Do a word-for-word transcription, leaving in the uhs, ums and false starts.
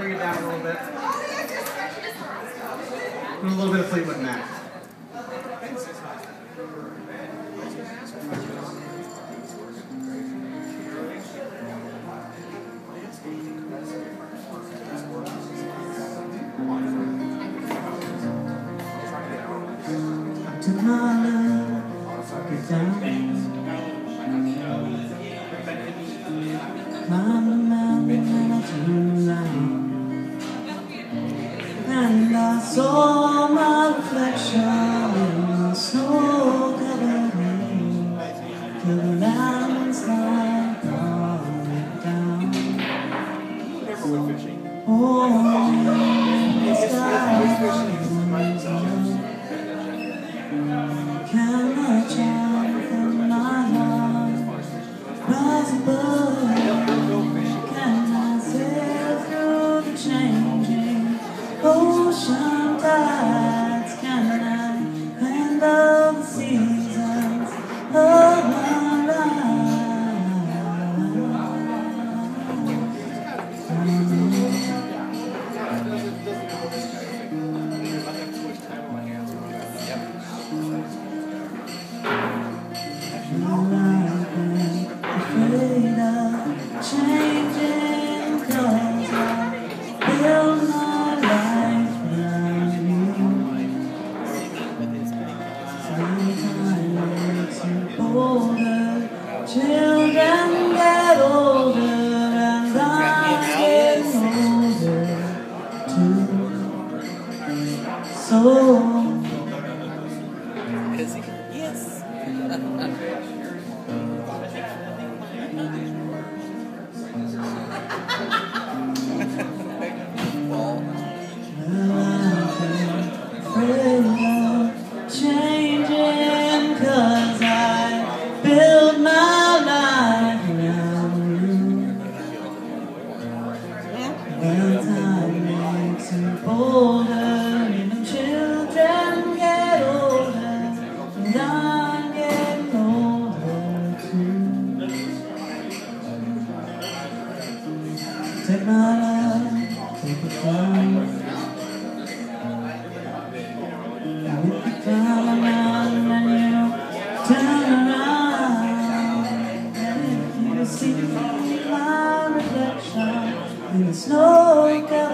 bring it down a little bit. And a little bit of Fleetwood Mac. To my love, get down. Climb the mountain and I turned around, and I saw my reflection in the snow-covered hills, till the landslide brought it down. Oh, the sky. Can I chant from my heart rise above? Can I sail through the changing ocean tides? Can I handle the seasons of my life? Afraid of changing, 'cause I build my life around you. Sometimes makes you bolder, children get older, and I'm getting older too. So Yes. afraid of changing, 'cause I build my life around you. When time makes you bolder, even children get older, and I'm getting older too. Take my love, take it down. With the time around and you turn around, and if you see my reflection in the snow.